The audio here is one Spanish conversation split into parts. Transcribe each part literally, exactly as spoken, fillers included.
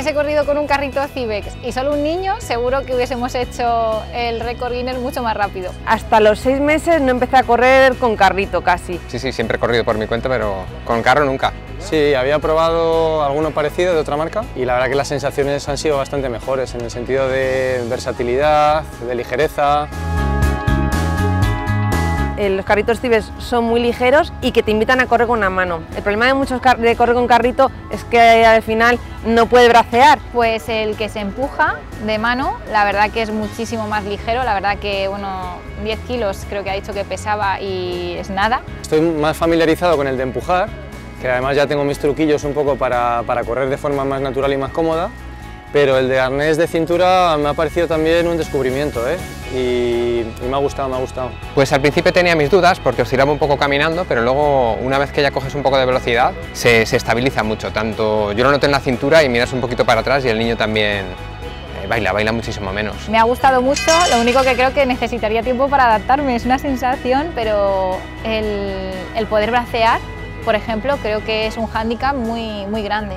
hubiese corrido con un carrito Cibex y solo un niño, seguro que hubiésemos hecho el récord Guinness mucho más rápido. Hasta los seis meses no empecé a correr con carrito casi. Sí, sí, siempre he corrido por mi cuenta, pero con carro nunca. Sí, había probado alguno parecido de otra marca y la verdad que las sensaciones han sido bastante mejores en el sentido de versatilidad, de ligereza. Los carritos Cibex son muy ligeros y que te invitan a correr con una mano. El problema de muchos de correr con carrito es que al final no puede bracear. Pues el que se empuja de mano, la verdad que es muchísimo más ligero, la verdad que bueno, diez kilos creo que ha dicho que pesaba y es nada. Estoy más familiarizado con el de empujar, que además ya tengo mis truquillos un poco para, para correr de forma más natural y más cómoda, pero el de arnés de cintura me ha parecido también un descubrimiento, ¿eh? y, y me ha gustado, me ha gustado. Pues al principio tenía mis dudas porque oscilaba un poco caminando, pero luego una vez que ya coges un poco de velocidad se, se estabiliza mucho, tanto yo lo noté en la cintura y miras un poquito para atrás y el niño también eh, baila, baila muchísimo menos. Me ha gustado mucho, lo único que creo que necesitaría tiempo para adaptarme, es una sensación, pero el, el poder bracear, por ejemplo, creo que es un hándicap muy, muy grande.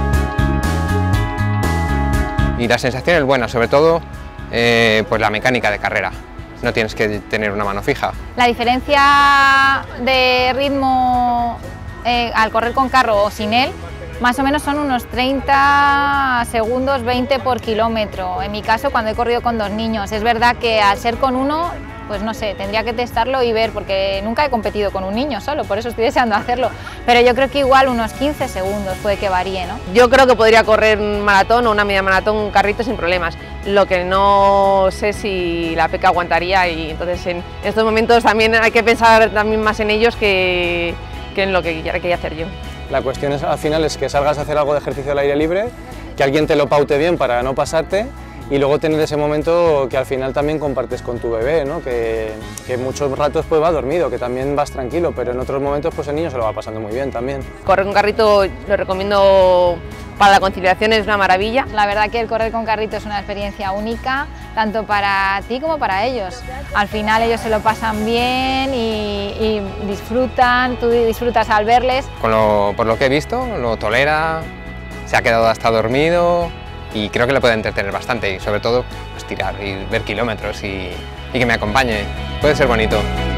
Y la sensación es buena, sobre todo eh, pues la mecánica de carrera, no tienes que tener una mano fija. La diferencia de ritmo eh, al correr con carro o sin él, más o menos son unos treinta segundos, veinte por kilómetro, en mi caso cuando he corrido con dos niños. Es verdad que al ser con uno, pues no sé, tendría que testarlo y ver, porque nunca he competido con un niño solo, por eso estoy deseando hacerlo, pero yo creo que igual unos quince segundos puede que varíe, ¿no? Yo creo que podría correr un maratón o una media maratón, un carrito sin problemas, lo que no sé si la Peca aguantaría y entonces en estos momentos también hay que pensar también más en ellos que, que en lo que quería hacer yo. La cuestión es, al final es que salgas a hacer algo de ejercicio al aire libre, que alguien te lo paute bien para no pasarte, y luego tener ese momento que al final también compartes con tu bebé, ¿no? que, que muchos ratos pues va dormido, que también vas tranquilo, pero en otros momentos pues el niño se lo va pasando muy bien también. Correr con carrito lo recomiendo para la conciliación, es una maravilla. La verdad que el correr con carrito es una experiencia única, tanto para ti como para ellos. Al final ellos se lo pasan bien y, y disfrutan, tú disfrutas al verles. Con lo, por lo que he visto, lo tolera, se ha quedado hasta dormido, y creo que le puede entretener bastante y sobre todo pues, tirar y ver kilómetros y, y que me acompañe. Puede ser bonito.